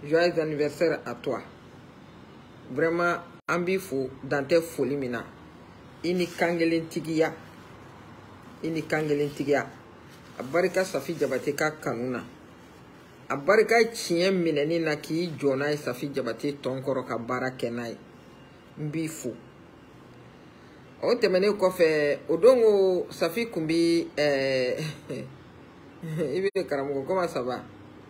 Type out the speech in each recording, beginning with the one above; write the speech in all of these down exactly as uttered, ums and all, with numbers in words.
joyeux anniversaire à toi. Vraiment, ambifo dans tes folies mina. Ini kangelen tigiya. Ini kangelen tigiya. Abarika Safi Diabaté ka kanuna. Abarika chien mineni na ki jona Safi Diabaté tonkoro ka bara kenai. Mbifo. O temene ko fe odongo Safi kumbi eh Ibi Karamogo, comment ça va?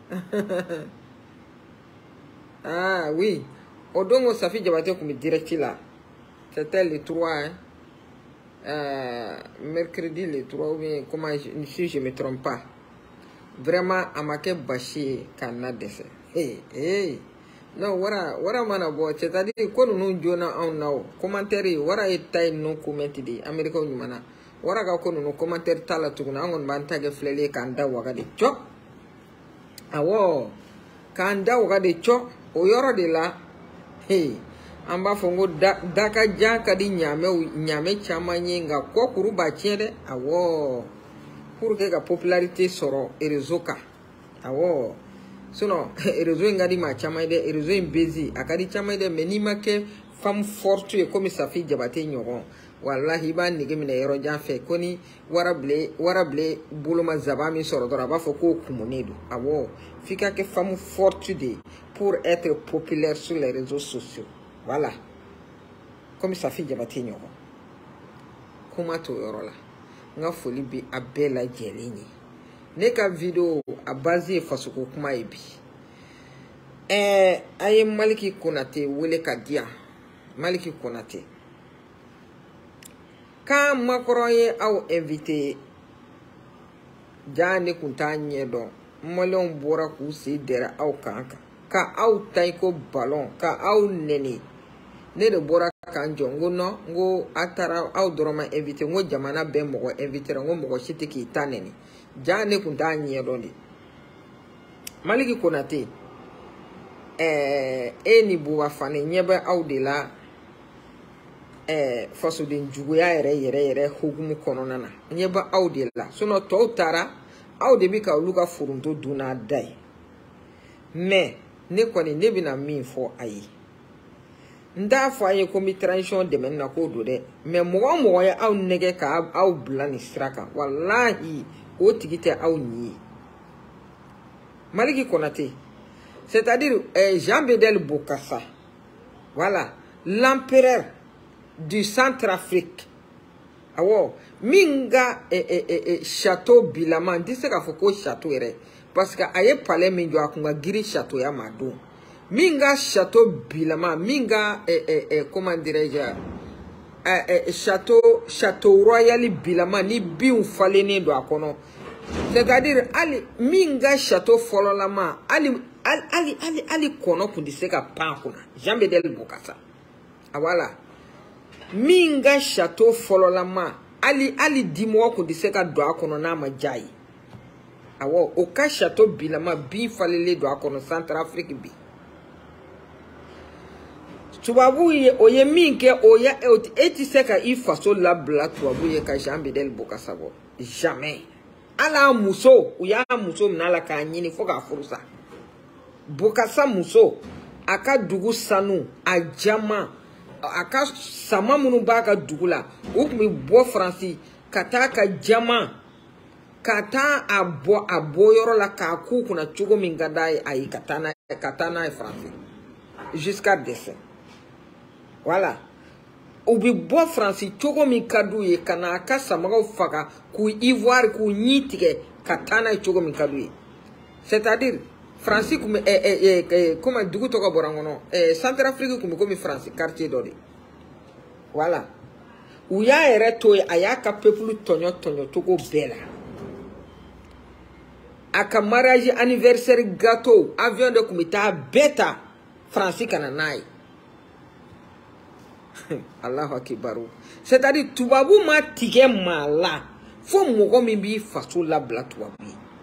Ah oui. Odongo Safi Diabaté kumbi direct là. C'était le trois hein. Euh, mercredi le trois ou bien comment je, si je me trompe pas. Vraiment amake bashi kanadese. Hey hey. Non wara wara mana bo c'est-à-dire ko nous jona on now commentaire wara etay non comment di America ni mana wara ga ko no commentaire tala tuguna ngon ban tage flele kanda waga de chok awo kanda waga de chok o yoro de la hey amba fongo da, daka janka di nyame nyame chamanye nga ko kuru ba chede awo pour que la popularité soro erezoka awo sinon erezo ngadi ma chamade erezo imbezi akadi chamade menima ke femme forte comme Safi Diabaté nyoron wallahi ba nige mina yero janfe koni warable warable buluma zabami soro dora ba foko kumunedo awo fika ke femme forte de pour être populaire sur les réseaux sociaux. Voilà. Comme Safi Diabaté nyoko. Kuma to yorola. Nga foli bi abela jelini. Neka video abazi fasuko kuma ebi. Eh aye Maliki Konaté wele kadia. Maliki Konaté. Quand Macron au invité Jane kuntanye don molon bora ku se dera au kanka. Ka au taiko ballon ka au neni. Ne de bora kanjo ngo no ngo atara au doroma invité ngo jamana be mo invité ngo mo shite ki taneni jane kunta nyedondi Maliki Konaté eh eni buwa fane nyebe au de la eh faso de njuguya yere yere yere hugumu kononana nyebe au de la sono to tara au de bika luka furunto duna dai mais ne koni ne bina min fo ayi nda fo aye komi transition de men na ko do de mais mo mo ya aw nege ka aw blani straka wallahi o tigite aw ni Maliki Konaté c'est-à-dire eh, Jean-Bédel Bokassa voilà l'empereur du Centrafrique awo minga eh, eh, eh, eh, château Bilama dise ka foko château ere parce que aye palais minjo akunga giri château ya madu minga château Bilama minga eh, eh, eh, comment dirais-je eh, eh, château château royal Bilama ni biun falene do akono c'est-à-dire ali minga château fololama ali ali ali ali kono kundiseka pankuna Jean-Bédel Bokassa awala minga château fololama ali ali dimo kundiseka do akono na majai awo oka château Bilama bi falele do akono Centrafrique bi tubabu ye oye minke oya eti seka ifaso la bla tubabu ye ka Jean-Bédel Bokassa bo jamais ala muso uya muso mnala ka nyini foka furusa Bokassa muso aka dugu sanu ajama aka sama munu baka dugula ukumi bo franci kata ka jama kata abo abo yoro la ka ku kuna chugo mingadai ai katana katana e franci jusqu'à décès. Voilà. Ubi bo franci chogo mi kadu ye kana akasa maga faka ku ivoire ku nyitige katana e chogo mi kadu ye. C'est-à-dire franci comme eh eh eh comme dugu toka borangono eh Centrafrique comme comme franci quartier dodi. Voilà. Uya ere to ayaka peuple tonyo tonyo togo bela. Aka mariage anniversaire gâteau avion de kumita beta franci kananai. Allahu akibaru. C'est-à-dire tubabu ma tige mala fo mogo mi bi faso la bla tubabu.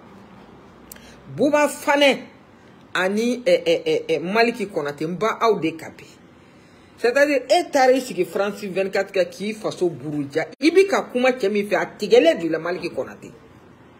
Buba fane ani eh, eh, eh, eh, Maliki Konaté mba au de kapi. C'est-à-dire etare siki France vingt-quatre ka ki faso buruja ibika kuma kemi fe atigele du la Maliki Konaté.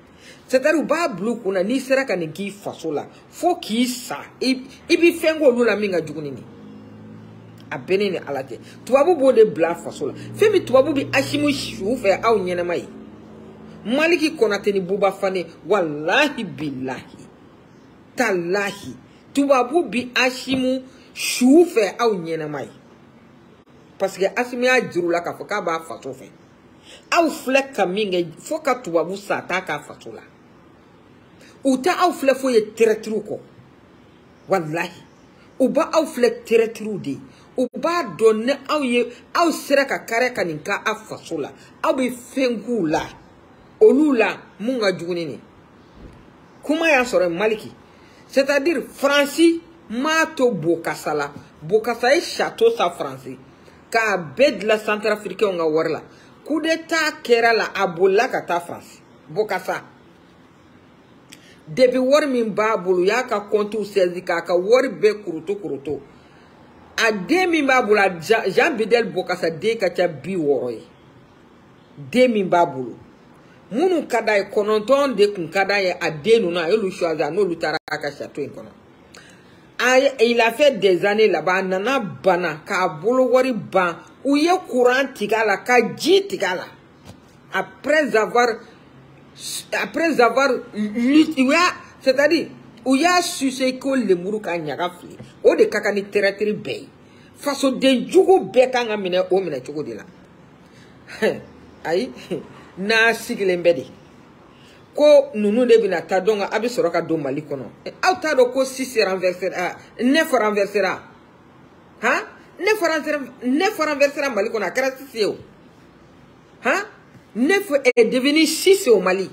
c'est-à-dire u b'a bulu kunna n'i sera ka nin k'i faso la fo k'i sa i bi fɛn k'olu la min ka jugu ni nin a bɛɛ ni Ala cɛ tubabu b'o de bila faso la fɛn min tubabu bi Asimu su fɛ aw ɲɛnama ye Maliki Konate ni Buba Fane wallahi billahi talahi tubabu bi Asimu su fɛ aw ɲɛnama ye parce que Asimu y'a jiru la k'a fɔ k'a b'a faso fɛ aw filɛ ka min kɛ fo ka tubabu sa t'a ka faso la u tɛ aw filɛ fo ye traître kɔ wallahi u ba aw filɛ traître de u b'a dɔn ne aw ye aw sera ka kare ka nin ka a faso la aw bɛ fɛn k'u la olu la mun ka jugu ni nin kuma y'a sɔrɔ Maliki c'est-à-dire Faransi m'a to Bokassa la Bokassa ye château sa Faransi k'a bɛɛ dilan Centrafricains ka wari la coup d'état kɛra la a bolila ka taa Faransi Bokassa depuis wari min b'a bolo y'a ka compte saisi k'a ka wari bɛɛ kuruto kuruto a den min b'a bolo Jean Bidel Bokassa den ka ca bi wɔɔrɔ ye den min b'a bolo minnu ka d'a ye kɔnɔntɔn de kun ka d'a ye a den ninnu a y'olu choisir n'olu taara a ka château in kɔnɔ il a fait des années là-bas a nana bana k'a bolo wari ban u ye courant tigɛ a la ka ji tigɛ a la après avoir après avoir lutté c'est-à-dire u y'a sucé ko lemuru ka ɲaga fili o de ka kan ni traître bɛɛ ye fasoden jugu bɛɛ kan ka minɛ o minɛ cogo de la ayi n'a sigilen bɛ de ko ninnu de bɛna taa dɔn a bɛ sɔrɔ ka don Mali kɔnɔ aw t'a dɔn ko six renversera neuf renversera han neuf neuf renversera Mali kɔnɔ a kɛra six ye o han neuf est devenu six au Mali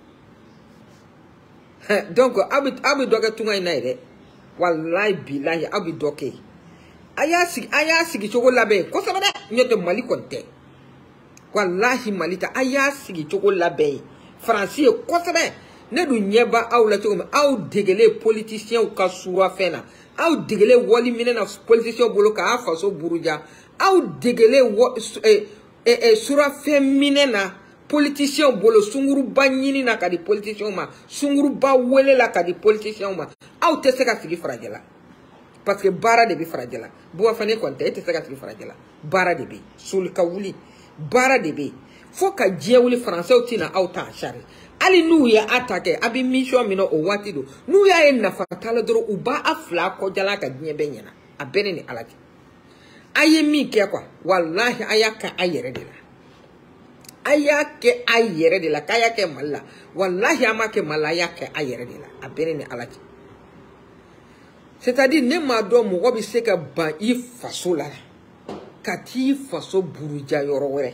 donc aw bɛ aw bɛ dɔ kɛ tunga in na yɛrɛ wallahi bilahi aw bɛ dɔ kɛ a y'a sigi a y'a sigi cogo labɛn kosɛbɛ dɛ n'o tɛ Mali kɔni tɛ wallahi Mali ta a y'a sigi cogo labɛn Faransi ye kosɛbɛ ne dun ɲɛ b'a aw la cogo min aw degele politiciens ka sura fɛn na aw degele wali minɛ na politiciens bolo k'a faso buruja aw degele sura fɛn minɛ na politiciens bolo sunguruba ɲini na ka di politiciens ma sunguruba wele la ka di politiciens ma aw tɛ se ka sigi farajɛ la parce que baara de bɛ farajɛ la Buba Fane kɔni tɛ e tɛ se ka sigi farajɛ la baara de bɛ soli ka wuli baara de bɛ fo ka diɲɛ wuli Faransɛw tɛna aw ta sari hali n'u ye a ta kɛ a bɛ mission minɛ o waati don n'u y'a ye nafa t'a la dɔrɔn u b'a fila kɔjala ka diɲɛ bɛɛ ɲɛna a bɛɛ ni Ala cɛ a ye min kɛ quoi wallahi a y'a kɛ a yɛrɛ de la a y'a kɛ a yɛrɛ de la k'a y'a kɛ Mali la wallahi a ma kɛ Mali la a y'a kɛ a yɛrɛ de la a bɛɛ ni Ala cɛ c'est-à-dire ne m'a dɔn mɔgɔ bɛ se ka ban i faso la ka t'i faso buruja yɔrɔ wɛrɛ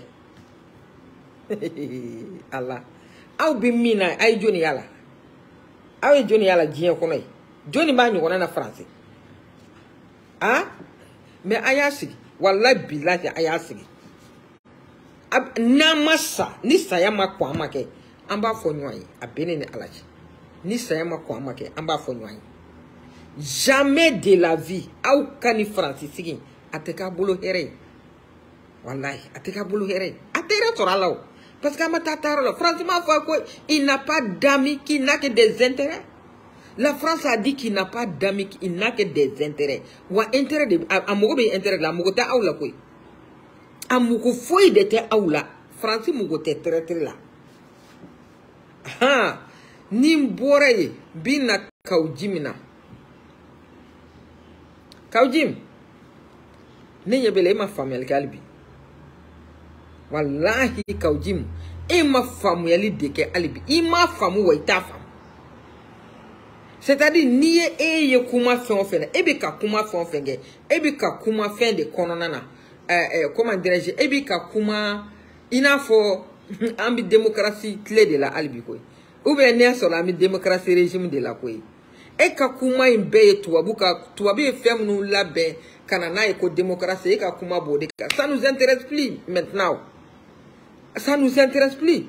Allah aw bɛ min na a ye jɔnni y'a la aw ye jɔnni y'a la diɲɛ kɔnɔ ye jɔnni b'a ɲɔgɔnna na Faransi ah mais a y'a sigi wallahi billahi a y'a sigi n'an ma sa ni saya ma kɔn an ma kɛ an b'a fɔ ɲɔgɔn ye a bɛ ne ni Ala cɛ ni saya ma kɔn an ma kɛ an b'a fɔ ɲɔgɔn ye jamais de la vie aw ka ni Faransi sigi a tɛ k'a bolo hɛrɛ ye wallahi a tɛ k'a bolo hɛrɛ ye a tɛ hɛrɛ sɔrɔ a la o parce que a ma taa taayɔrɔ la France m'a fɔ ko il n'a pas d'amis qui n'a que des intérêts la France a dit qu'il n'a pas d'amis qui n'a que des intérêts wa intérêt de a mɔgɔ bɛ intérêt la a mɔgɔ tɛ aw la koyi a mɔgɔ foyi de tɛ aw la France mɔgɔ tɛ traître la han ni n bɔra ye bi na kaw Jim na kaw Jim ne ɲɛ bɛ la e ma faamuyali kɛ hali bi wallahi kaw Jim e ma faamuyali de kɛ hali bi i ma faamu wa i t'a faamu c'est-à-dire n'i ye e ye kuma fɛn o fɛn e bɛ ka kuma fɛn o fɛn kɛ e bɛ ka kuma fɛn de kɔnɔna na ɛɛ comment dirais-je e bɛ ka kuma i n'a fɔ an bɛ démocratie tile de la hali bi koyi ou bien ne sɔrɔ an bɛ démocratie régime de la koyi e ka kuma in bɛɛ ye tubabu ka tubabu ye fɛn minnu labɛn ka na n'a ye ko démocratie e ka kuma b'o de kan ça nous intéresse plus maintenant ça nous intéresse plus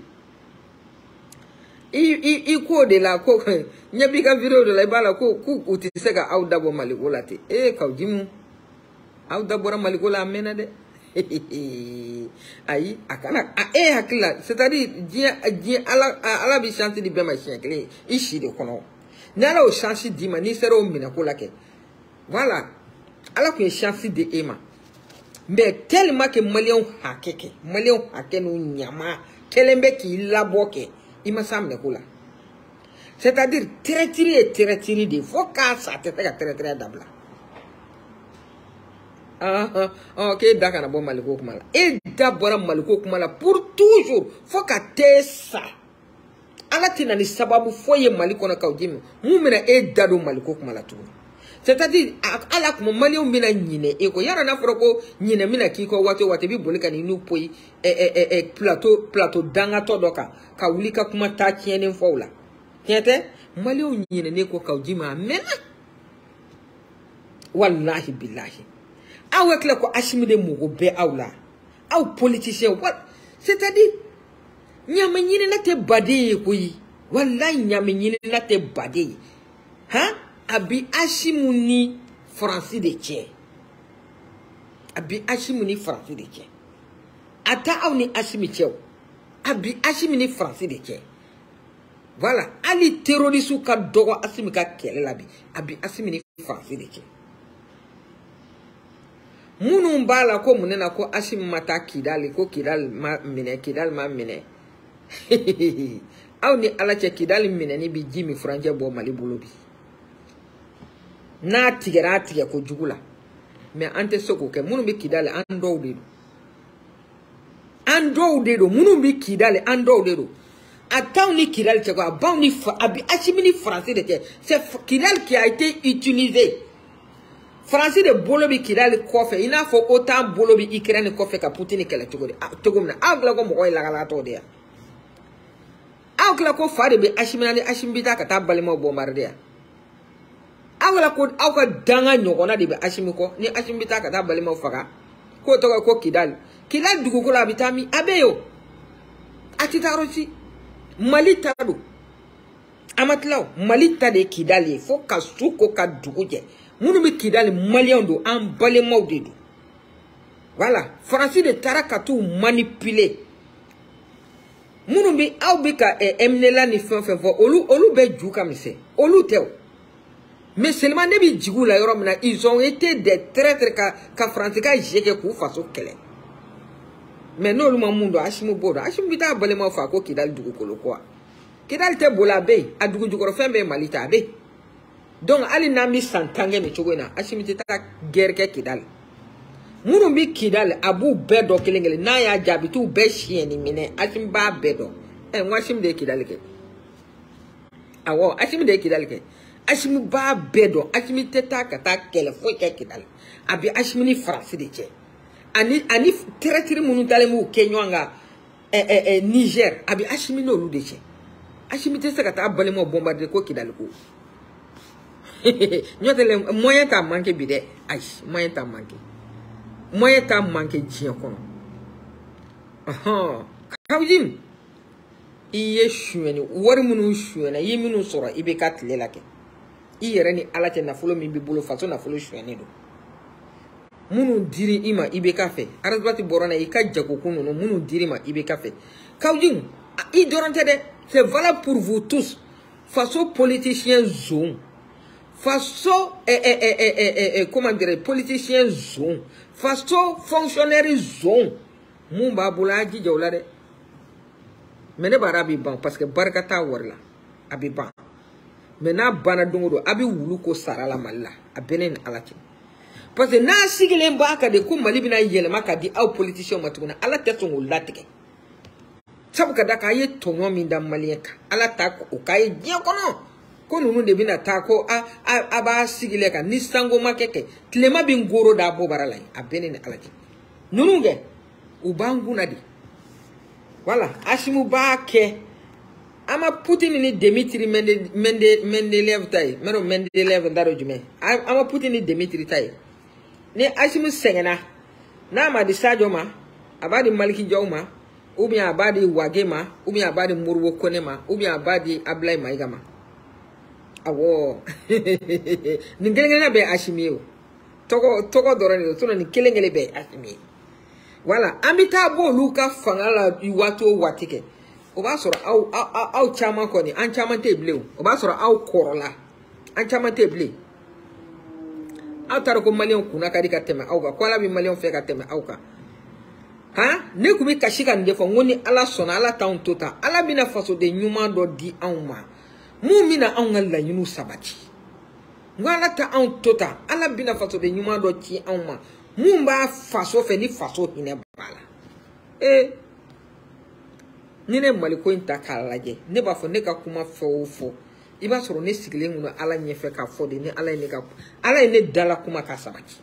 i i i ko de la ko ɲɛ b'i ka vidéo de la i b'a la ko ko u tɛ se ka aw dabɔ Maliko la ten eh kaw Jim aw dabɔra Maliko la a mɛnna dɛ Aïe, akana, a e hakila, c'est-à-dire, dia, dia, ala, ala bi chance di bema chien kle, ishi de kono. Nala o chance di ma, ni sero mina kola ke. Voilà. Ala ko chance de ema. Mais tellement que Malion hakeke, Malion hakenu nyama, kelembe ki laboke, ima samne kola. C'est-à-dire, traitiri et traitiri de, faut qu'à ça, te fait traitiri d'abla. Ah, ah, ok, d'accord, bon, maliko kumala. Et d'abord, maliko kumala, pour toujours, faut qu'à te ça. Ala tina ni sababu, foye maliko na kaujimi, mumina e dado maliko kumala tu. C'est-à-dire, ala kuma malion mina nyine, eko, yara na froko, nyine mina kiko, wate wate bi bolika ni nu poi, e, e, e, e, plateau, plateau danga todoka, ka ulika kuma ta tiene fawla. Tiente, malion nyine neko kaujima amena. Wallahi billahi. Awek la ko ashimide mugo be awla. Aw politicien what? C'est-à-dire nyame nyine na te bade koyi. Wallahi nyame nyine na te bade. Hein? Abi ashimuni Francis de Tché. Abi ashimuni Francis de Tché. Ata aw ni ashimi Tché. Abi ashimuni Francis de Tché. Voilà, ali terroriste ka dogo ashimi ka kele labi. Abi ashimuni Francis de Tché. Munu mbala ko munena ko ashim mata kidali ko kidal ma mine kidal ma mine. Aw ni ala che kidal mine ni bi jimi franje bo mali bolobi. Na tigera tige ko jugula. Me ante soko ke munu bi kidal ando dedo. Ando dedo munu bi kidal ando dedo. Ataw ni kidal che ko abaw ni abi ashim ni français de c'est kidal qui a été utilisé. Francis de bolobi kidali kofe ina fo autant bolobi Ukraine kofe ka Putin kala togodi togomna agla ko mo koy lagala to de agla ko faade be ashimina ni ashimbita ka tabalimo bombarder agla ko awka danga nyogona de be ashimiko ni ashimbita ka tabalimo faka ko to ko kidali kidali dugu ko la bitami abeyo atitarosi malita do amatlaw malita de kidali fo ka suko ka duguje. Munu bi kidali malien do en balemaw de do. Voilà, Francis de Tarakatu manipuler. Munu bi aw bi ka eh, emnela ni fen fen fo olu olu be juka mise. Olu tew. Mais seulement ne bi jigu la yoro mina ils ont été des traîtres ka ka Francis ka jeke ku faso kele. Mais no lu mamundo ashimu bodo ashimu bita balemaw fa ko kidali dugu kolo kwa. Kidali te bola be adugu jukoro fen be malita be. Donc, ali nami santange me chogona, ashimite ta gerke kidal. Munu bi kidal abu bedo kelengele na ya jabitu be shieni mine ashimba bedo. Eh mwashim de kidal ke. Awo ashim de kidal ke. Ashimba bedo, ashimite ta kata kele fo ke kidal. Abi ashimini Francis de Tché. Ani ani teretiri munu tale mu Kenyanga eh eh eh Niger, abi ashimino lu de Tché. Ashimite sa kata abalemo bombarder ko kidal ko. Nyotele moyen ta manke bide ay moyen ta manke moyen ta manke jien kono aha kawjim iye shueni wari munu shuena yiminu soro ibe katle lake iyere ni alate na folo mi bibulu faso na folo shueni do munu diri ima ibe kafe arasbati borona ika jakokunu no munu diri ma ibe kafe kawjim i dorante de c'est valable pour vous tous faso politicien zone façon eh, eh, eh, eh, eh, eh, comment dire politicien zone façon fonctionnaire zone mumba bula ji jawla de mene bara bi ban parce que barkata warla abi ban mena bana dongo abi wulu ko sarala malla abenen alati parce que na sigile mbaka de ko mali bina yele maka di aw politicien matuna ala teto latike sabu kada ka ye tonyo min da malieka ala ta ko kay je kono ko nunu de bina tako a aba sigile ka nisango makeke tlema bin goro da bo barala abenen alati nunu ge ubangu nadi voilà ashimu baake ama Putin ni Dimitri Mende Mende Mendeleev tay mero Mendeleev ndaro jume ama Putin ni Dimitri tay ni ashimu sengena na ma di Sadio ma abadi Maliki Jawma ou bien abadi Wagema ou bien abadi Murwo Konema ou bien abadi Ablay Maigama awo ni ngelengele be ashimi o toko toko dorani to ni kelengele be ashimi Voilà, ambita bo luka fangala iwato watike. Oba sora au au au chama koni, an chama te bleu. Oba sora au korola. An chama te bleu. Au taroko malion kuna kadika teme auka. Kwala bi malion feka teme auka. Ha? Ne kubi kashika ndefo ngoni ala sona ala taun tota. Ala bina faso de nyuma do di auma. Mu mina aunga la yunu sabati. Ngala ta aun tota. Ala bina faso de nyuma do ti auma. Mumba faso fe ni faso hine bala. Eh. Nine maliko inta kalaje. Ne ba fo ne ka kuma fo fo. Iba soro ne sigile nguno ala nyefe ka fo de ne ala ne ka ala ne dala kuma ka sabati.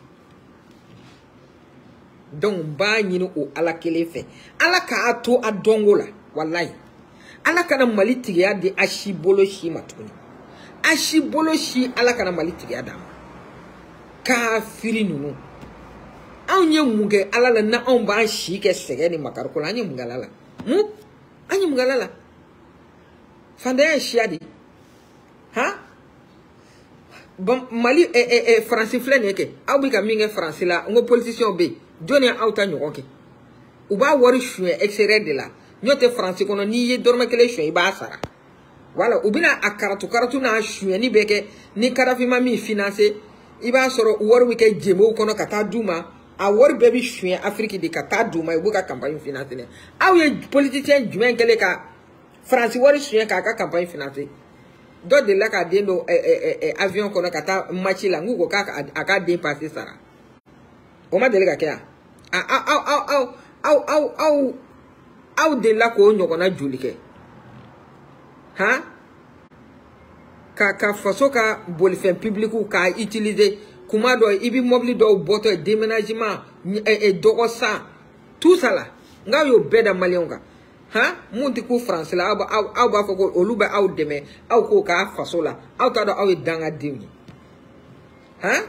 Donc ba nyino o ala kele fe. Ala ka ato adongo la. Wallahi. Ala kana mali tige ya de ashibolo shi matuni. Ashibolo shi ala kana mali tige ya dama. Ka firi nunu. Anye muge alala na on ba shi ke sege ni makarko anye mugalala. Mu? Anye mugalala. Fanda ya shiadi. Ha? Bon Mali e e e Francis flene ke. Awu ka minge Francis la ngo politicien be. Joni auta nyoke. Uba wori chue extérieur de la. Nyote Francis kono ni ye dorma kele chue iba sara. Voilà, ubina akaratu karatu na chue ni beke ni karafi mami financer iba soro wori wike jemo kono kata duma. A wori baby chouin Afrique de kata duma e buka campagne financière. A ye politicien juin kele ka France wori chouin ka ka campagne financière. Do de la ka dendo eh, eh, eh, avion kono kata machi la ngugo ka aka dépasser sara. O ma dele ka kia. A a a a a a a a de la ko nyoko na julike. Ha? Ka ka faso ka bolifin public ou ka utiliser Kuma do ibi mobili do boto déménagement et et dogosa tout ça là nga yo beda malionga ha munti ku France la aba au ba foko oluba au deme au ko ka faso la au ta do au danga dimi ha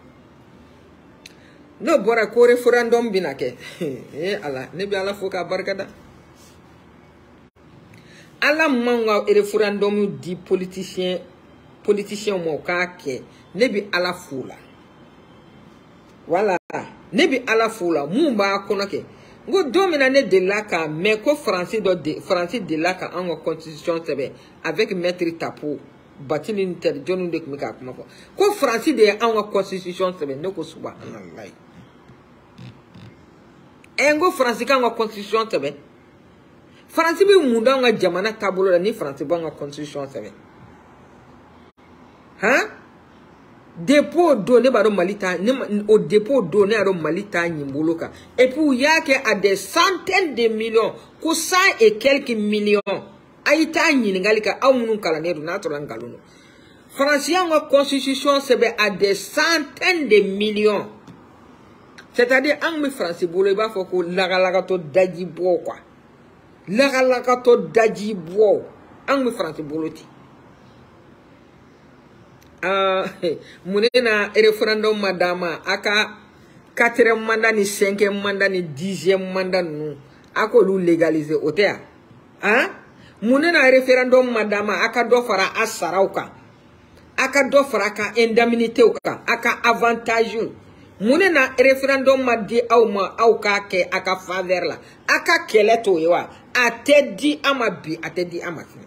no bora ko referendum binake eh ala ne bi ala foka barkada ala manga referendum di politicien politicien mo ka ke ne bi ala fula. Voilà, nebi ala fula mumba konoke ngo domina ne de la ka mais ko français do de français de la ka en constitution sebe avec maître Tapo batini inter jonu de kumika kuma ko ko français de en constitution sebe ne ko subhanallah engo français ka en constitution sebe français bi munda nga jamana tabulo la ni français ba en constitution sebe hein. Dépôt donné par Malita, au dépôt donné à Malita Nimboloka. Et puis il y a à des centaines de millions, que cent et quelques millions. Aïta Ningalika, Aounou Kalanero, Natural Galono. Français en constitution, c'est à des centaines de millions. C'est-à-dire, en français, vous voulez pas faut que l'agalagato d'Adjibo, quoi. L'agalagato d'Adjibo. En français, vous voulez Ah, munena referendum madama aka quatrième mandat ni cinquième mandat ni dixième mandat nous ako lu légaliser otea hein munena referendum madama aka do fara asarauka aka do fara ka indemnité uka aka avantage munena referendum madi au ma au ka ke aka faveur la aka keleto yewa atedi amabi atedi amati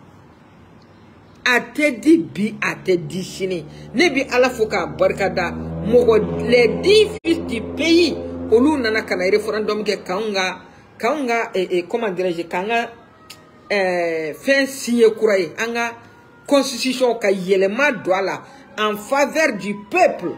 Atedi bi atedi chini. Nebi ala foka barkada. Mogo les dix fils du pays. Olu nana kana referendum ke kaunga. Kaunga et, et comment dirais-je kanga euh, fin signé kouraye. Anga constitution ka yelema douala en faveur du peuple.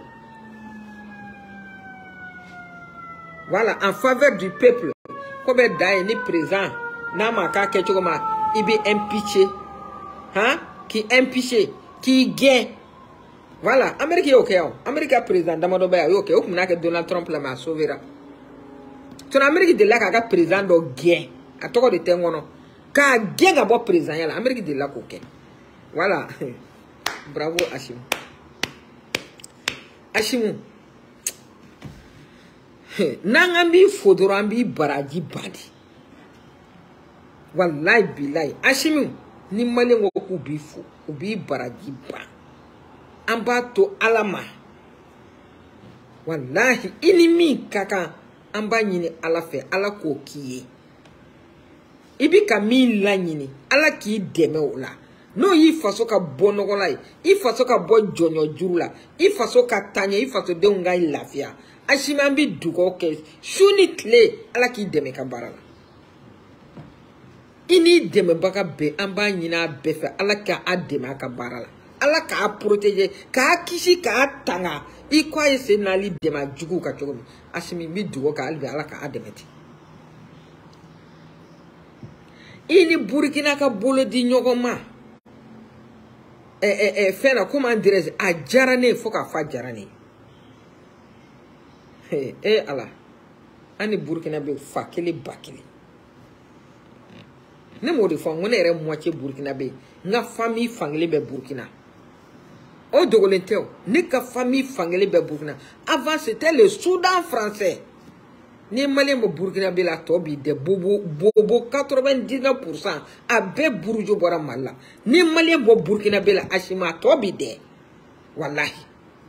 Voilà, en faveur du peuple. Comme d'ailleurs ni présent. Nama ka kechokoma ibi impeaché. Hein? Qui impiché, qui gagne. Voilà, Amérique est ok. Amérique président d'Amadoba est ok. Ou que Donald Trump la m'a sauvé. Ton Amérique de là qu'a président de gagne. À toi de tengono. Qu'a gagne à bon président là. Amérique de là ok. Voilà. Bravo Hachim. Hachim. Nangambi fodorambi baraji badi. Wallahi billahi. Hachim. Ni mali ngo ubi fu ubi baraji ba amba to alama wallahi inimi kaka an b'a ɲini Ala fɛ Ala k'o k'i ye i bi ka min laɲini Ala k'i dɛmɛ o la n'o y'i faso ka bɔ nɔgɔla ye i faso ka bɔ jɔɲɔ juru la i faso ka taɲɛ i faso denw ka lafiya a si man bi dugawu kɛ su ni tile Ala k'i dɛmɛ ka baara la i ni dɛmɛbaga bɛɛ an b'a ɲini a bɛɛ fɛ Ala ka a dɛmɛ a ka baara la Ala k'a protéger k'a kisi k'a tanga i ko a ye sen n'ali dɛmɛ a juguw ka cogo min a si min bi dugawu kɛ hali bi Ala k'a dɛmɛ ten i ni Burkina ka bolo di ɲɔgɔn ma eh eh eh fɛn na comment dirais-je a diyara ne fo k'a fɔ a diyara ne eh eh Ala an ni Burkina bɛ fa kelen ba kelen ne m'o de fɔ n ko ne yɛrɛ moitié Burkina bɛ n ka famille fankelen bɛ Burkina o dogolen tɛ o ne ka famille fankelen bɛ Burkina avant c'était le Soudan français ni malien bɛ Burkina bɛ la tɔ bi dɛ bobo bobo quatre-vingt-dix-neuf pour cent a bɛɛ burujo bɔra Mali la ni malien bɔ Burkina bɛ la Asima a tɔ bi dɛ wallahi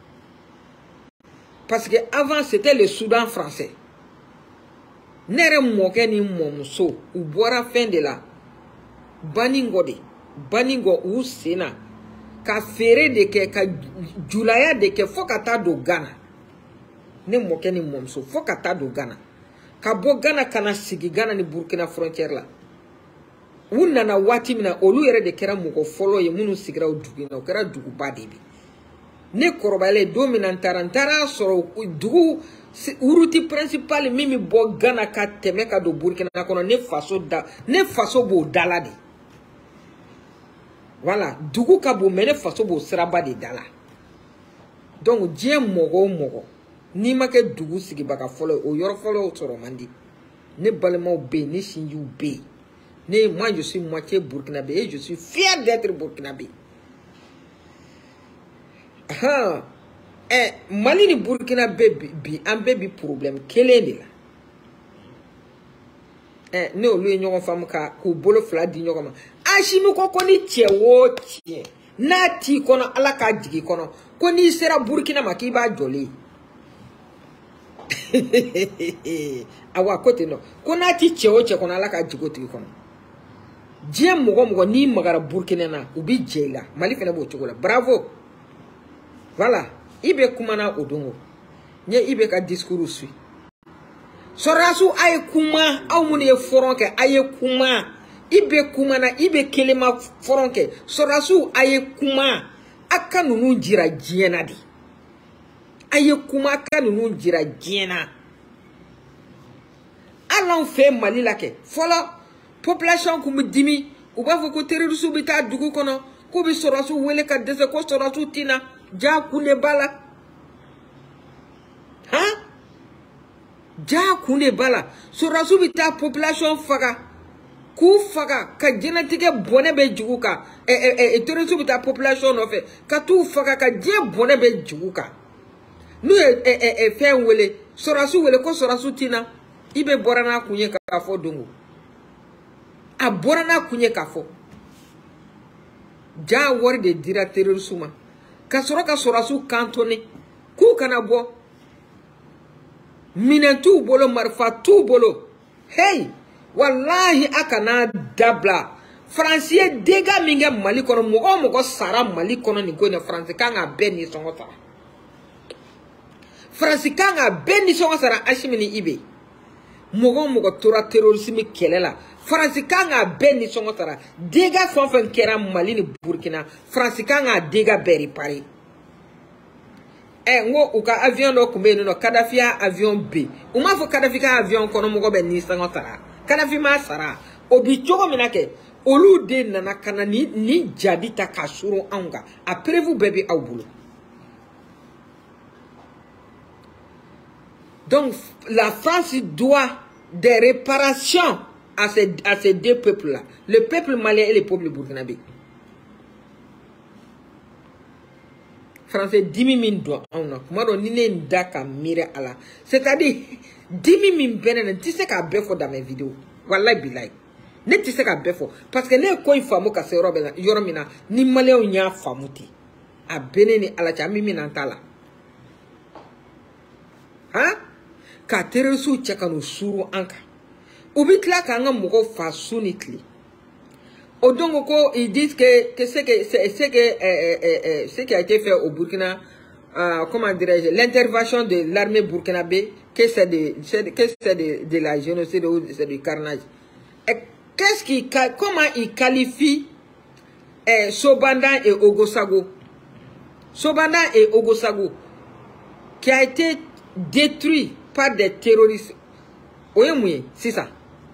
parce que avant c'était le Soudan français ne yɛrɛ mɔkɛ ni mɔmuso u bɔra fɛn de la Baningo de Baningo u sena ka feere de kɛ ka julaya de kɛ fo ka taa don Ghana ne mɔkɛ ni mɔmuso fo ka taa don Ghana ka bɔ Ghana kana sigi Ghana ni Burkina frontière la u nana waati min na olu yɛrɛ de kɛra mɔgɔ fɔlɔ ye minnu sigira o dugu in na o kɛra duguba de bi ne kɔrɔbayalen don min na n taara n taara sɔrɔ dugu uruti principal min bɛ bɔ Ghana ka tɛmɛ ka don Burkina kɔnɔ ne faso da ne faso b'o dala de voilà dugu ka bon mais ne faso b'o siraba de dala donc diɲɛ mɔgɔ o mɔgɔ n'i ma kɛ dugu sigibaga fɔlɔ ye o yɔrɔ fɔlɔ sɔrɔ man di ne balimaw bɛ yen ne sinjiw bɛ yen ne moi je suis moitié burkinabé et je suis fier d'être burkinabé ah eh Mali ni Burkina bɛ bi an bɛɛ bi problème kelen de la eh ne olu ye ɲɔgɔn faamu ka k'u bolo fila di ɲɔgɔn ma Asimi ko ko ni cɛ o cɛ n'a t'i kɔnɔ Ala k'a jigi kɔnɔ ko n'i sera Burkina ma k'i b'a jɔlen awa ko ten nɔ ko n'a ti cɛ o cɛ kɔnɔ Ala k'a jigi o tigi kɔnɔ diɲɛ mɔgɔ mɔgɔ n'i magara Burkina na u bi jɛ i la Mali fana b'o cogo la bravo voilà i bɛ kumana o don o n ye i bɛ ka discours su sɔrɔdasiw a ye kuma aw minnu ye fɔrɔn kɛ a ye kuma i bɛ kumana i bɛ kelema fɔrɔn kɛ sɔrɔdasiw a ye kuma a ka ninnu jira diɲɛ na de a ye kuma a ka ninnu jira diɲɛ na hali anw fɛ Mali la kɛ fɔlɔ population kun bɛ dimi u b'a fɔ ko terroriste bɛ taa dugu kɔnɔ k'u bɛ sɔrɔdasiw wele ka dɛsɛ ko sɔrɔdasiw tɛna ja kun de b'a la han ja kun de b'a la sɔrɔdasiw bɛ taa population faga k'u faga ka jɛnɛtigɛ bɔnɛ bɛ jugu kan ɛ ɛ terroriste bɛ taa population nɔfɛ ka t'u faga ka diɲɛ bɔnɛ bɛ jugu kan n'u ye ɛ ɛ fɛn wele sɔrɔdasiw wele ko sɔrɔdasiw tɛna i bɛ bɔra n'a kun ye k'a fɔ dongo a bɔra n'a kun ye k'a fɔ ja wari de dira terroriste ma ka sɔrɔ ka sɔrɔdasiw kantɔnne k'u kana bɔ minɛn t'u bolo marifa t'u bolo hey wallahi a kana dabila Faransi ye dégâts min kɛ Mali kɔnɔ mɔgɔ o mɔgɔ sara Mali kɔnɔ nin ko in na Faransi kan ka bɛɛ nisɔngɔ sara Faransi kan ka bɛɛ nisɔngɔ sara Asimi ni Ibe mɔgɔ o mɔgɔ tora terrorisme kɛlɛ la Faransi kan ka bɛɛ nisɔngɔ sara dégâts fɛn o fɛn kɛra Mali ni Burkina Faransi kan ka dégâts bɛɛ réparer eh ngo u ka avion dɔ kun bɛ yen nɔ Kadhafi ya avion bɛ u m'a fɔ Kadhafi ka avion kɔnɔ mɔgɔ bɛ nisɔngɔ sara Kadhafi m'a sara o bi cogo min na kɛ olu de nana ka na ni ni jaabi ta ka surun anw kan a preuve bɛɛ bɛ aw bolo donc la France doit des réparations à ces à ces deux peuples là le peuple malien et le peuple burkinabé Français dimi min do on a kuma do ni ne nda ka mire ala c'est-à-dire dimi min benen ti se ka befo dans mes vidéos wallahi billahi ne ti se ka befo parce que ne ko ifamu ka se robela yoromina ni maleo nya famuti a beneni ala cha mimi nan tala ha ka terrorists cɛ ka n'u suru an kan u bi tila k'an ka mɔgɔw fa su ni tile o donc ko ils disent que que c'est que c'est ce que euh, euh, euh, ce qui a été fait au Burkina euh, comment dirais-je l'intervention de l'armée burkinabé que c'est de que c'est de, de la génocide ou c'est du carnage. Qu'est-ce qui comment ils qualifient eh, Sobanda et Ogosago Sobanda et Ogosago qui a été détruit par des terroristes. Oyemouye, c'est ça.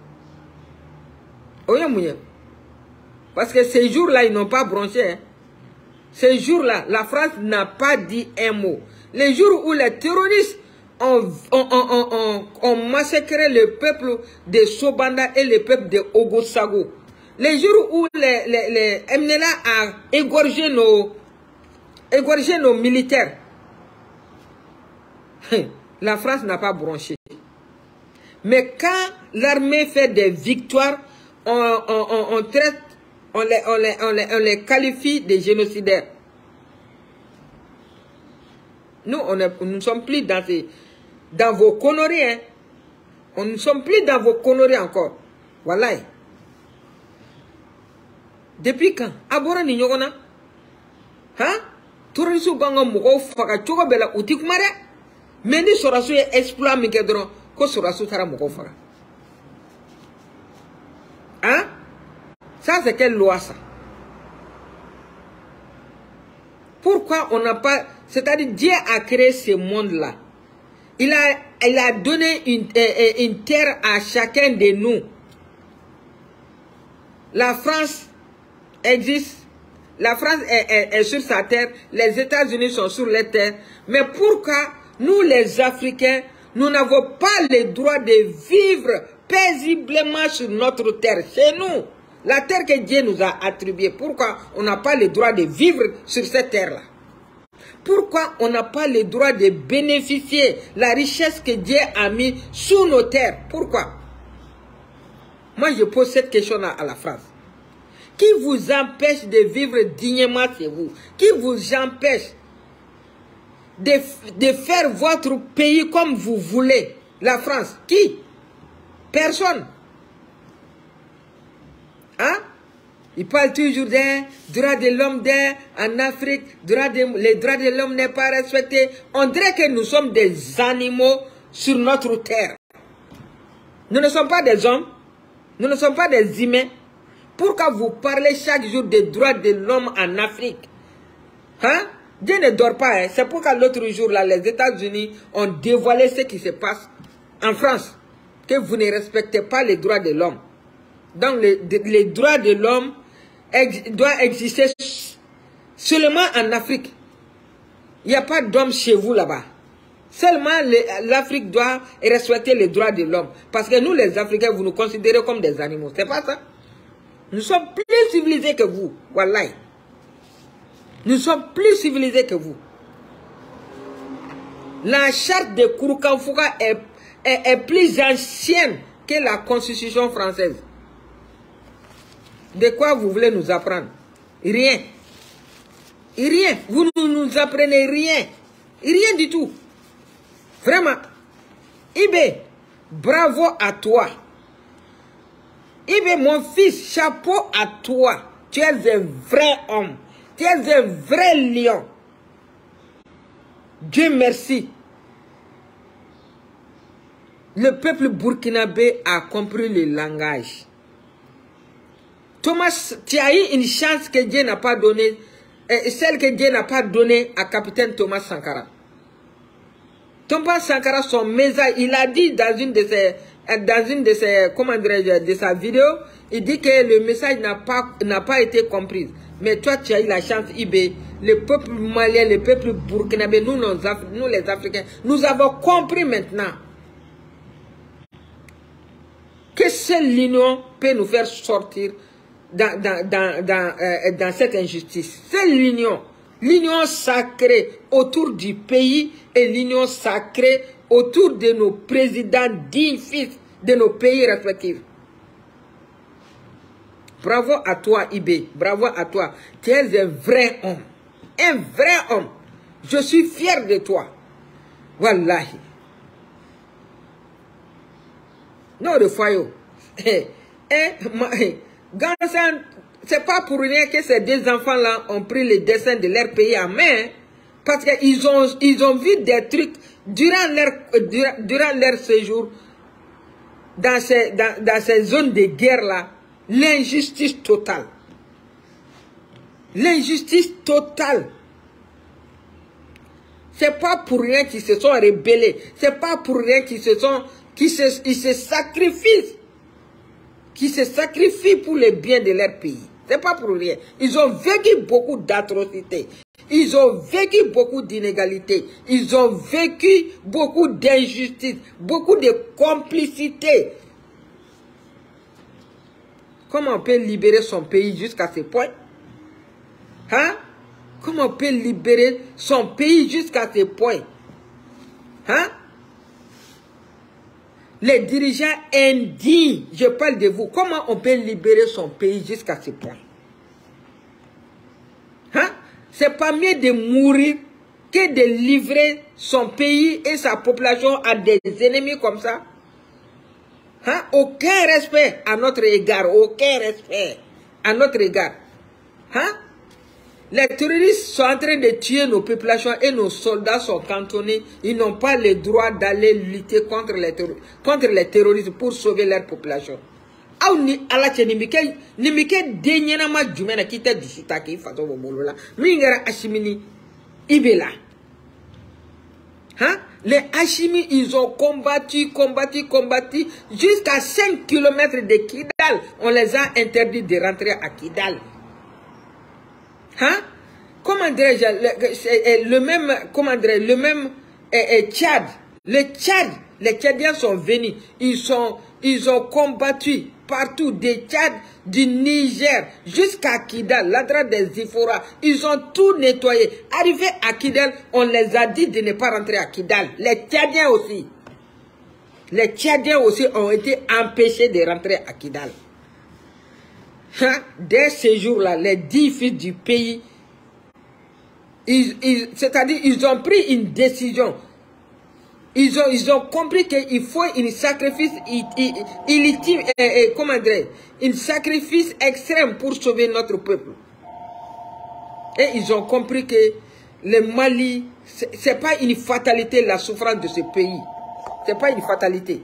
Oyemouye. Parce que ces jours-là, ils n'ont pas bronché. Hein. Ces jours-là, la France n'a pas dit un mot. Les jours où les terroristes ont, ont, ont, ont, ont massacré le peuple de Sobanda et le peuple de Ogosago. Les jours où les, les, les M N L A a égorgé nos, égorgé nos militaires. La France n'a pas bronché. Mais quand l'armée fait des victoires, on, on, on, on traite, on les, on, les, on, les, on les qualifie de génocidaires. Nous, on est, nous ne sommes plus dans, ces, dans vos conneries. Hein. On ne sommes plus dans vos conneries encore. Voilà. Depuis quand? Abora ni nyogona? Hein? Tourisu banga moko faka chogo bela utikumare? Mais ni sorasu ye exploit mi kedron ko sorasu tara moko faka. Hein? Ça c'est quelle loi ça? Pourquoi on n'a pas... C'est-à-dire Dieu a créé ce monde-là. Il a, il a donné une, une terre à chacun de nous. La France existe. La France est, est, est sur sa terre. Les États-Unis sont sur les terres. Mais pourquoi nous les Africains, nous n'avons pas le droit de vivre paisiblement sur notre terre, chez nous? La terre que Dieu nous a attribuée. Pourquoi on n'a pas le droit de vivre sur cette terre-là? Pourquoi on n'a pas le droit de bénéficier la richesse que Dieu a mis sous nos terres? Pourquoi? Moi, je pose cette question à la France. Qui vous empêche de vivre dignement chez vous? Qui vous empêche de, de faire votre pays comme vous voulez? La France. Qui? Personne. Hein? Il parle toujours des droits de l'homme en Afrique, droits de, les droits de l'homme n'est pas respecté. On dirait que nous sommes des animaux sur notre terre. Nous ne sommes pas des hommes, nous ne sommes pas des humains. Pourquoi vous parlez chaque jour des droits de l'homme en Afrique? Hein? Dieu ne dort pas. Hein? C'est pourquoi l'autre jour, là, les États-Unis ont dévoilé ce qui se passe en France. Que vous ne respectez pas les droits de l'homme. Donc les, les droits de l'homme ex, doivent exister seulement en Afrique. Il n'y a pas d'homme chez vous là-bas. Seulement l'Afrique doit respecter les droits de l'homme. Parce que nous les Africains, vous nous considérez comme des animaux. C'est pas ça? Nous sommes plus civilisés que vous. Wallahi. Nous sommes plus civilisés que vous. La charte de Kouroukanfouka est, est, est plus ancienne que la constitution française. De quoi vous voulez nous apprendre? Rien. Rien. Vous ne nous apprenez rien. Rien du tout. Vraiment. Ibé, bravo à toi. Ibé, mon fils, chapeau à toi. Tu es un vrai homme. Tu es un vrai lion. Dieu merci. Le peuple burkinabé a compris le langage. Thomas, tu as eu une chance que Dieu n'a pas donnée, et celle que Dieu n'a pas donnée à capitaine Thomas Sankara. Thomas Sankara, son message, il a dit dans une de ses, dans une de ses, comment dirais-je, de sa vidéo, il dit que le message n'a pas, n'a pas été compris. Mais toi, tu as eu la chance, Ibé, le peuple malien, le peuple burkinabé, nous, nous, nous les Africains, nous avons compris maintenant que seule l'union peut nous faire sortir dans, dans, dans, dans, euh, dans cette injustice. C'est l'union. L'union sacrée autour du pays et l'union sacrée autour de nos présidents dignes fils de nos pays respectifs. Bravo à toi, Ibé. Bravo à toi. Tu es un vrai homme. Un vrai homme. Je suis fier de toi. Wallahi. Non, de foyer. Et, c'est pas pour rien que ces deux enfants-là ont pris le destin de leur pays en main. Parce qu'ils ont, ils ont vu des trucs durant leur, durant, durant leur séjour dans ces, dans, dans ces zones de guerre-là. L'injustice totale. L'injustice totale. C'est pas pour rien qu'ils se sont rebellés. C'est pas pour rien qu'ils se sont, qu'ils se, ils se sacrifient. Qu'ils se sacrifient pour le bien de leur pays. C'est pas pour rien. Ils ont vécu beaucoup d'atrocités. Ils ont vécu beaucoup d'inégalités. Ils ont vécu beaucoup d'injustices. Beaucoup de complicité. Comment on peut libérer son pays jusqu'à ce point? Hein? Comment on peut libérer son pays jusqu'à ce point? Hein? Les dirigeants indignes, je parle de vous. Comment on peut libérer son pays jusqu'à ce point? Hein? C'est pas mieux de mourir que de livrer son pays et sa population à des ennemis comme ça. Hein? Aucun respect à notre égard. Aucun respect à notre égard. Hein? Les terroristes sont en train de tuer nos populations et nos soldats sont cantonnés. Ils n'ont pas le droit d'aller lutter contre les, contre les terroristes pour sauver leur population. Aw ni ala cɛ nin bɛ kɛ nin bɛ kɛ den ɲɛnama jumɛn na k'i tɛ dusu ta k'i faso bɔ bolo la min kɛra Hachimini i bɛ la hein? Les Hachimis ils ont combattu combattu combattu jusqu'à cinq kilomètres de Kidal. On les a interdit de rentrer à Kidal. Hein? Comment dirais-je le, le même comment dirais le même eh, eh, Tchad, le Tchad, les Tchadiens sont venus, ils sont ils ont combattu partout des Tchad, du Niger jusqu'à Kidal, l'adresse des Ifora, ils ont tout nettoyé. Arrivé à Kidal, on les a dit de ne pas rentrer à Kidal. Les Tchadiens aussi, les Tchadiens aussi ont été empêchés de rentrer à Kidal. Hein? Dès ce jour-là, les dix fils du pays, ils, ils, c'est-à-dire ils ont pris une décision. Ils ont, ils ont compris qu'il faut un sacrifice illégitime, et, et, comment dire, un sacrifice extrême pour sauver notre peuple. Et ils ont compris que le Mali, ce n'est pas une fatalité, la souffrance de ce pays. Ce n'est pas une fatalité.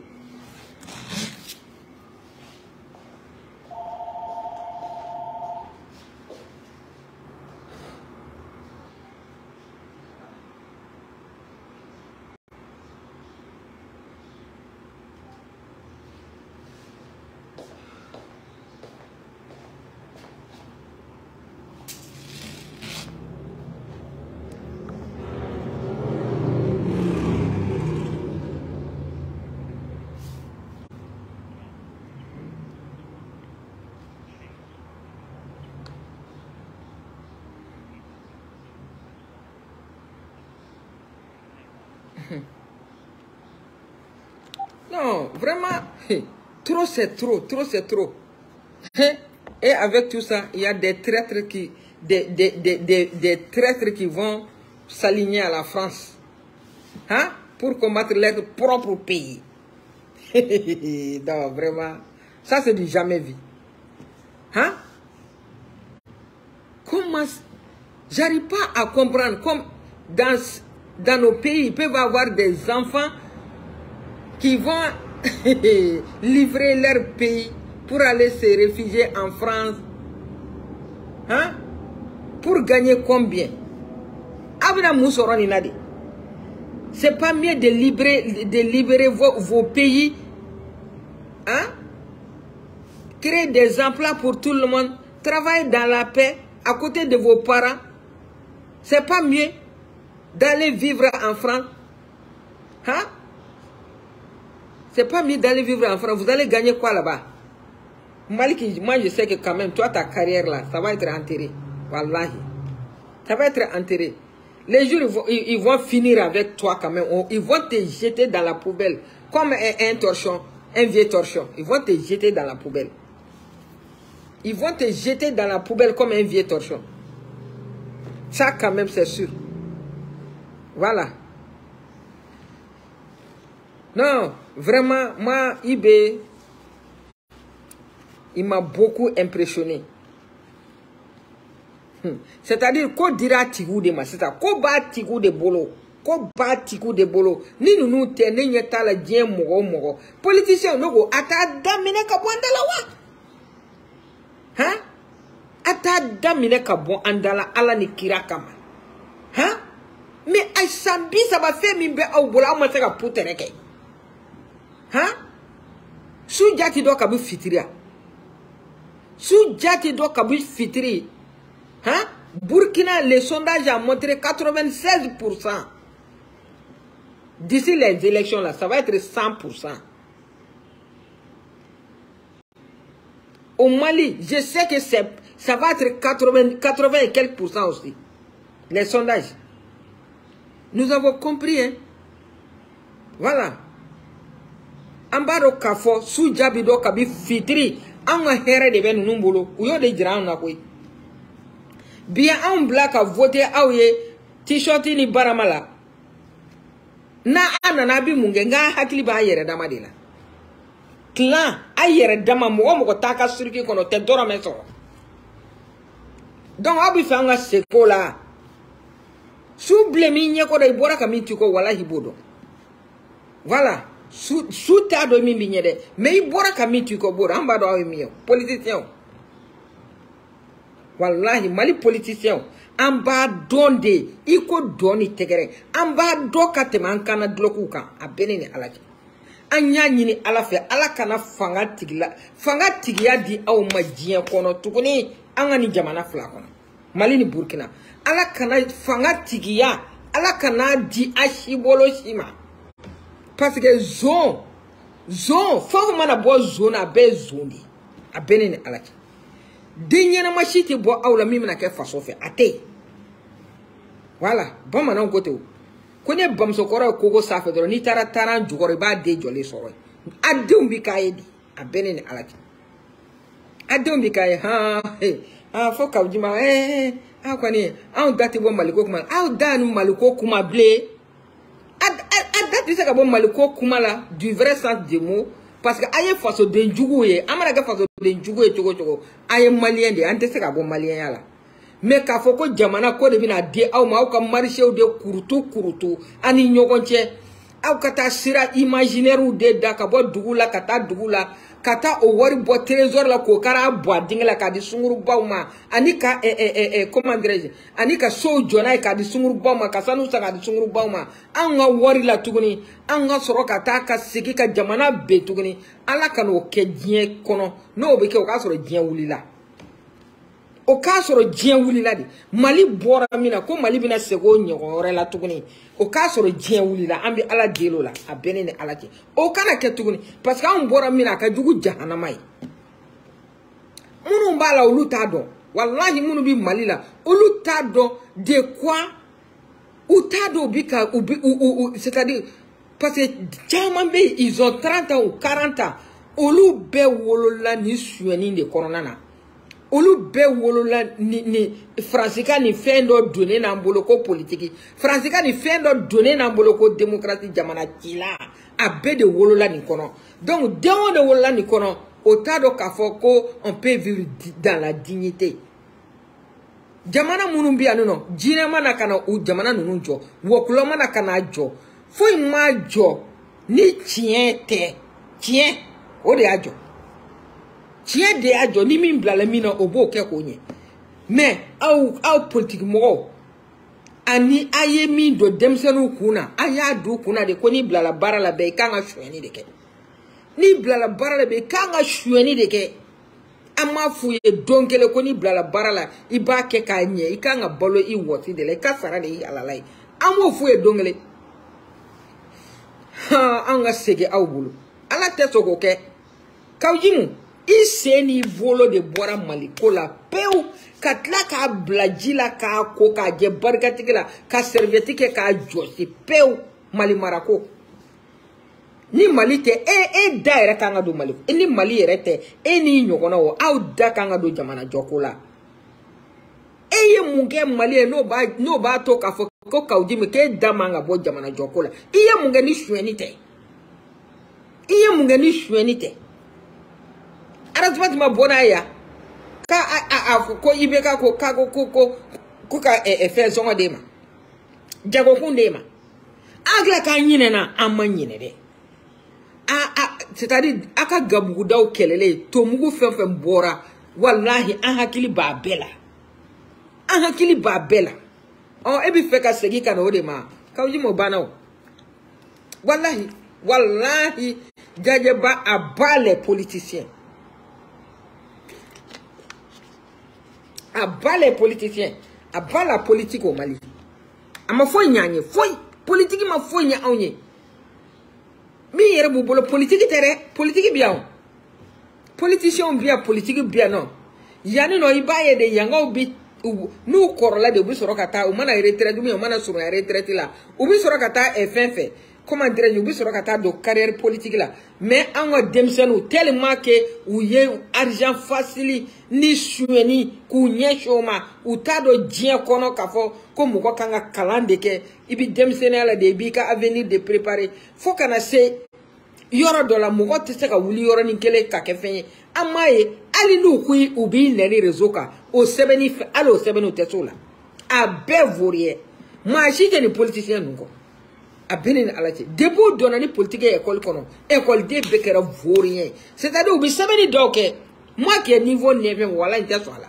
Non, vraiment, trop c'est trop, trop c'est trop. Et avec tout ça, il y a des traîtres qui, des, des, des, des, des traîtres qui vont s'aligner à la France, hein, pour combattre leur propre pays. Non, vraiment, ça c'est du jamais vu. Hein? Comment, j'arrive pas à comprendre, comme dans, dans nos pays, ils peuvent avoir des enfants qui vont livrer leur pays pour aller se réfugier en France. Hein? Pour gagner combien? C'est pas mieux de libérer, de libérer vos, vos pays. Hein? Créer des emplois pour tout le monde. Travailler dans la paix à côté de vos parents. C'est pas mieux d'aller vivre en France. Hein? C'est pas mieux d'aller vivre en France. Vous allez gagner quoi là-bas? Moi, je sais que quand même, toi, ta carrière là, ça va être enterré. Wallahi. Ça va être enterré. Les jours, ils vont, ils vont finir avec toi quand même. Ils vont te jeter dans la poubelle. Comme un, un torchon, un vieux torchon. Ils vont te jeter dans la poubelle. Ils vont te jeter dans la poubelle comme un vieux torchon. Ça quand même, c'est sûr. Voilà. Non, vraiment, moi, I B, il m'a beaucoup impressionné. Hmm. C'est-à-dire, qu'on dira tigou de ma, c'est ça, qu'on bat tigou de bolo, qu'on bat tigou de bolo, ni nous nous tenons, ni ta la dien moro moro. Politicien, nous go, ata damine ka bon andala wa. Hein? Ata damine ka bon andala ala ni kirakama. Hein? Mais ay sambi ça va faire mimbe au bola on m'a pour tereke. Hein? Sou jati do kabu fitria. Sou jati do kabu fitri. Hein? Burkina, les sondages ont montré quatre-vingt-seize pour cent. D'ici les élections là, ça va être cent pour cent. Au Mali, je sais que ça va être quatre-vingts, quatre-vingts et quelques pourcents aussi. Les sondages. Nous avons compris, hein. Voilà. Ambaro kafo, sou jabido kabi fitri, anga here de ben numbolo, uyo de jiran na koi. Bien un black a voté aouye, t-shirt ni baramala. Na ananabi munge, nga hakili ba yere dama de la. Clan, ayere dama mo mo taka surki kono te dora meso. Donc abi fanga seko la. Sou blemi nyeko da ibora kamiti ko wala hibodo. Voilà. Sou sou ta do mi binyede. Mais ibora kamiti ko bora amba do awi miyo. Politicien. Wallahi Mali politicien. Amba donde iko doni tegere. Amba do katema ankana dloku kan abene ni alaji. Anya nyini ala fe ala kana fanga tigla fanga tigia di aw majien kono tukuni anga ni jamana fla kono Mali ni Burkina ala kana fanga tigia ala kana di ashibolo shima parce que zone zone fa mana bo zone abe zone abene ni ala dinye na machiti bo awla mimi na ke faso fe ate voilà bon manan côté Kone bamsokora kogo safe doro ni tara taran jugore ba de jole soro adum bi kayedi abene ni alati adum bi kay ha eh ah fo kawjima eh ah kwani ah dati bo maliko kuma ah danu maliko kuma blé ad ad dati se ka bo maliko kuma la du vrai sens du mot parce que aye faso de njuguye amara ga faso de njuguye chogo chogo aye malien de ante se ka bo malien yala. Mais ka foko jamana ko de bina de aw ma aw ka marché de kurutu kurutu ani nyogonche aw kata sira imaginaire ou de da ka bo dugula kata dugula kata o wori bo trésor la ko kara bo dingla ka di sunguru bawma ani ka eh eh eh comment dirais-je ani ka so jona ka di sunguru bawma ka sanu sa ka di sunguru bawma an ga wori la tuguni an ga soro kata ka sigi ka jamana be tuguni ala kanu ke dien kono no be ke o ka soro dien wulila o ka soro dien wulila di Mali bora mina ko Mali bina sego nyore la tuguni o ka soro dien wulila ambi ala delo la abene ni ala ti o kana ke tuguni parce que on bora mina ka jugu jahanamai munu mbala ulu tado wallahi munu bi Mali la ulu tado de quoi ou tado bika ou c'est-à-dire parce que jamambe ils ont trente ans ou quarante ans ulu be wolola ni sueni de corona na olu be wolola ni ni Francika ni fendo donné na mboloko politique Francika ni fendo donné na mboloko démocratie jamana kila abe de wolola ni kono donc dewo de wolola ni kono otado kafoko on peut vivre dans la dignité jamana munumbi anono jina mana kana u jamana nununjo wokulo mana kana jo foi ma jo ni tiente tien o de ajo Tien de ajo ni min blala mina obo ke konye. Mais au au politique mo ani aye min do demsenu kuna aya du kuna de koni blala barala be kanga shweni de ke. Ni blala barala be kanga shweni de ke. Ama fuye donkele koni blala barala iba ke kanye ikanga bolo i woti de le kasara de alalai. Amo fuye donkele. Ha anga sege au bulu. Ala teso ko ke. Kawjimu ise ni volo de bora maliko la peu katla ka blajila ka ko ka je barkatikila ka servietike ka josi peu mali marako ni mali te e e daire ka nga do maliko ni mali yerete e ni nyogona wo au da ka nga do jamana jokola e ye munge mali no ba no ba to ka fo ko ka ujimi ke damanga bo jamana jokola iye munge ni shweni te mungeni shwenite arazbati ma bona ya ka a a ko ibeka ko ka ko ko ko ka e fe zonga de ma jago kunde ma agla ka nyine na amanyine de a a c'est-à-dire aka gabugu daw kelele to mugu fenfen bora wallahi an hakili ba bela an hakili ba bela on ebi fe ka segi kana o de ma ka uji mo bana o wallahi wallahi jaje ba aba les politiciens aba les politiciens aba la politique au Mali ama foi nyanye foi politique ma foi nya onye mi yere bu bolo politique tere politique bien politicien bien politique bien non yani no ibaye de yanga bi nu korola de bu sorokata o mana retraite mi o mana suru retraite la o bi sorokata e fenfe comment dire ñu bi sorokata do carrière politique la mais en demsenu tellement que ou ye argent facile ni sueni ku nyeshoma ou ta do dien kono kafo ko mu ko kanga kalande ke ibi demsene la de bi ka avenir de préparer faut kana se yoro do la mu ko tese ka wuli yoro ni kele ka ke fenye amaye ali nu ku ubi neli rezoka o sebeni alo sebeni tesola a bevorie ma jike ni politicien nuko a benin alache debo dona ni politique école kono école de bekera vorien c'est-à-dire ubi sebeni doke moi qui niveau neuf wala ntesola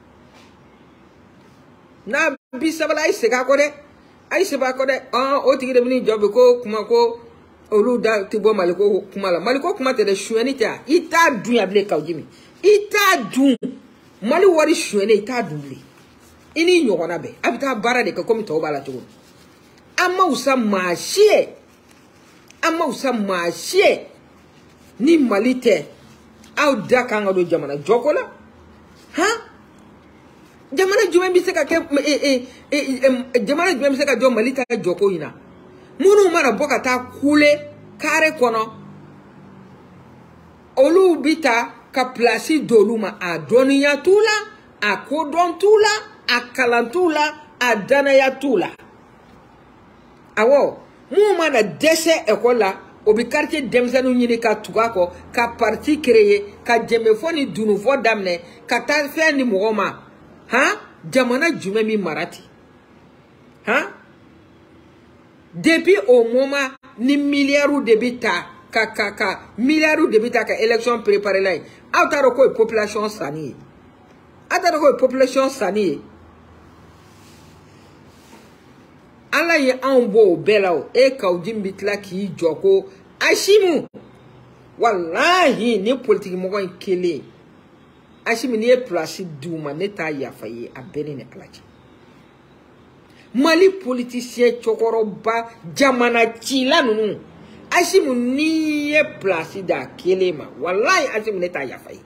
na bi sabala ay sega ko de ay seba ko de ah o tigi de ni job ko kuma ko olu da tibo maliko kuma la maliko kuma te de shueni ta ita dunya ble kawjimi ita dun mali wari shueni ita dunle ini nyogona be abita bara de ko komi to bala to ama usa machie ama usa machie ni malite au da kanga do jamana jokola ha jamana jume bi se ka ke e e jamana jume bi se ka do malita joko ina munu mara boka ta kule kare kono olu bita ka place doluma a doniya tula a kodon tula a kalantula a danaya tula awo mu mana dese ekola obi quartier demsanu nyini ka tugako ka parti créer ka jemefoni dunu fo damne ka ta fe ni mogoma ha jamana jume mi marati ha depuis au moment ni milliards de bita ka ka ka milliards de bita ka élection préparée là ataro ko population sani ataro ko population sani ala ye anbo belao e kaudin bitla ki joko ashimu wallahi ni politique mo gon kele ashimu ni e place duma neta ya faye abene ne alaji Mali politicien chokoroba jamana chila nunu ashimu ni e place da kelema wallahi ashimu neta ya faye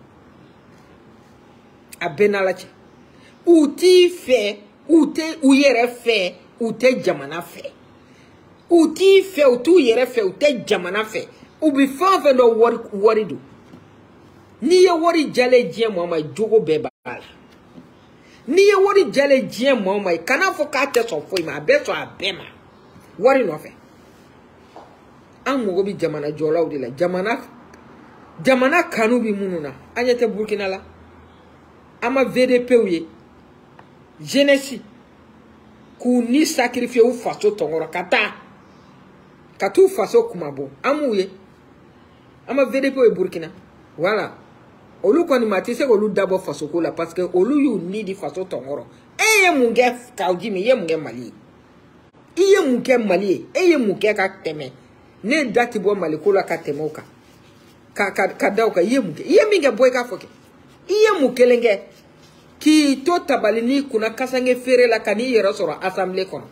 abene alaji uti fe ute uyere fe ute jamana fe uti fe utu yere fe ute jamana fe ubi fa fe do wori wori do ni ye wori jale je mo ma jogo be bala ni ye wori jale je mo ma kana fo ka te so fo ma be so abema wori no fe an mo go bi jamana jola udi la jamana jamana kanu bi mununa anyete Burkina la ama V D P uye jeunesse ku ni sacrifier ou faso tongoro kata katu faso kumabo amuye ama V D P e Burkina voilà olu ko ni matise olu dabo faso ko la parce que olu you need faso tongoro eye munge kaujimi ye munge Mali iye munge Mali eye munge ka teme ne dati bo Mali ko la ka temoka ka ka ka dauka ye munge ye minge boy ka foke iye mukelenge ki to tabalini kuna kasange fere la kani yero soro assemblée kono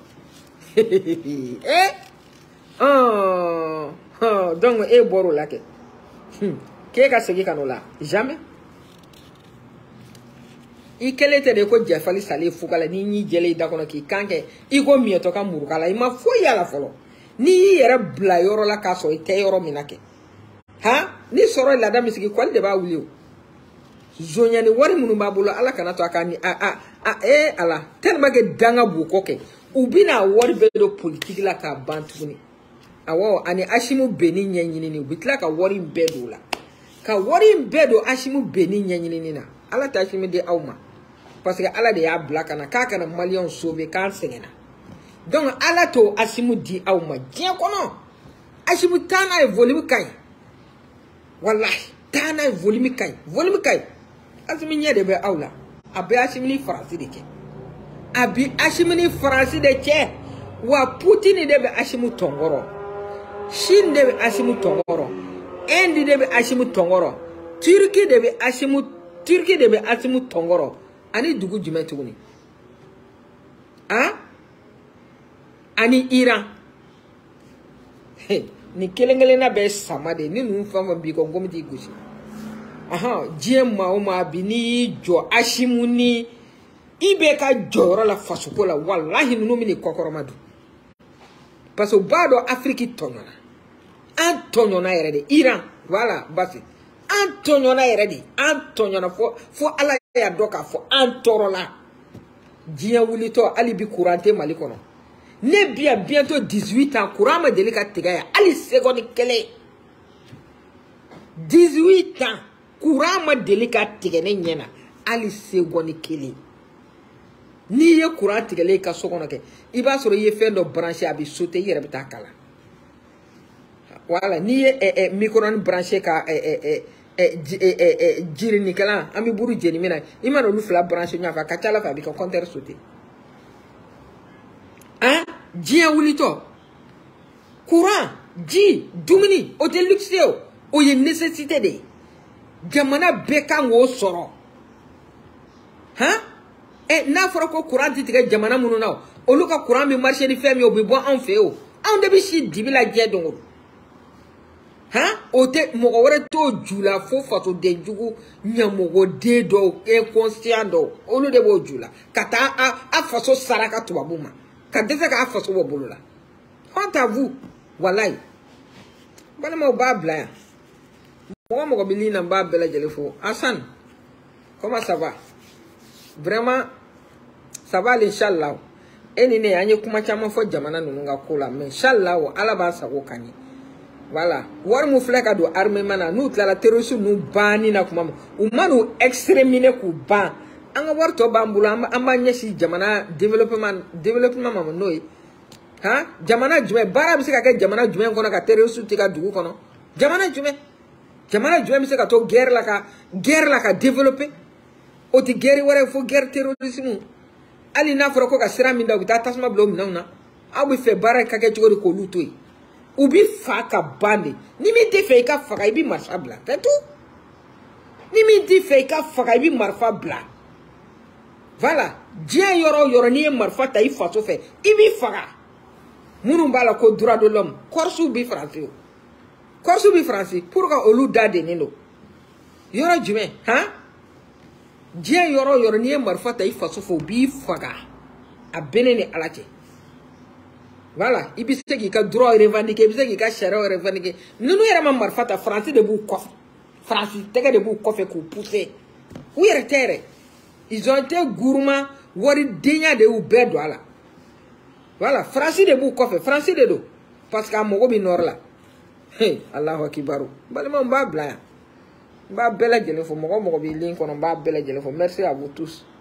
eh oh oh donc e boro la ke hmm ke ka segi kanola jamais ikelete de ko jefali sale fukala ni ni jele da kono ki kanke iko mieto ka murukala ima fo yala folo ni yere bla yoro la kaso ite yoro minake ha ni soro la da misiki kwal de ba wulio zonya ni wari munu babulo ala kana to akani a a a e ala tellement que danga bu koke ubina wari be do politique la ka bantuni awo ani Ashimu Beni nyanyini bitla ka wari bedo la ka wari bedo Ashimu Beni nyanyini na ala ta Ashimu de awma parce que ala de ya black na ka kana malion sauver kan sengena donc ala to Ashimu di awma dien kono Ashimu tana e volume kay wallahi tana e volume kay volume kay Ashimu nyede be awla abe Ashimu ni France de ke abi Ashimu ni France de ke wa Putin de be Ashimu tongoro Chine de be Ashimu tongoro Inde de be Ashimu tongoro Turquie de be Ashimu Turquie de be Ashimu tongoro ani dugu jume tuguni ah ani Iran hey, ni kelengele na be samade ni nu fama bi ko ngomi di gushi aha jema o ma bi ni jo Ashimu ni ibe ka joro la fasuko la wallahi nu mi ni kokoro madu parce que bado Afrique tonyona antonyona erede Iran voilà basi antonyona erede antonyona fo fo ala ya doka fo antorola dia wulito ali bi courante malikono ne bia bientôt dix-huit ans courant ma delika tigaya ali seconde kele dix-huit ans courant ma delika tigene nyena ali seconde kele ni ye courant tigele ka sokono ke iba soro ye fendo branché abi sauter yere bita kala voilà ni ye eh, eh, micro branché ka eh, eh, eh, eh, eh, eh, eh, jiri nikala ami buru jeni mina ima no lufla branché nya fa kachala fa bi ka compteur sauter hein dia wulito courant ji dumini hotel luxeo o ye nécessité de jamana beka ngo soro hein et na fora ko courant tiga jamana munu naw o luka courant mi marché di femi o bi bo an fe o an de bi shi dibila je dongo ha o te mo wore to jula fo fato de jugu nyamogo de do inconscient do o lu de bo jula kata a, a faso saraka to babuma ka defa ka faso bo bolula honte à vous wallahi bana mo ba bla mo mo ko bili na ba bela jele fo Hassan comment ça va vraiment ça va inshallah eni ne anye kuma chama fo jamana nunu nga kula mais inshallah ala ba sa ko kani voilà war mu fleka do armée mana nu tla la terrorisme nu bani na kuma umanu exterminer ku ban anga war to bambula amba nyesi jamana development development mama noy ha jamana jume bara bi se ka jamana jume kono ka terrorisme tika dugu kono jamana jume jamana jume bi se ka to guerre la ka guerre la ka développer o ti guerre wara fo guerre terrorisme ali na foro ko ka sira minda uta tasma blo minna abu fe bara ka ke chigori ko lutoi ubi fa ka bande ni mi te fe ka fa ka ibi marfa bla c'est tout ni mi te fe ka fa ka ibi marfa bla voilà dia yoro yoro ni marfa ta ifa so fe ibi fa ka munu bala ko droit de l'homme korsu bi français korsu bi français pour ka olu dade nino yoro jume ha dia yoro yoro ni marfa ta ifa so fo bi fa ka a benene alache voilà ibi se ki ka droit revendiquer ibi se ki ka charia revendiquer nunu yere ma marfa ta français de bu kof français tege de bu kof ko pousser ou yere terre ils ont été gourmands wori denya de u bedo ala voilà français de bu kof français de do parce que amogo bi nor la hey Allahu akbar balima mba bla ba bela jele fo mogo mogo bi link kono ba bela jele fo merci à vous tous.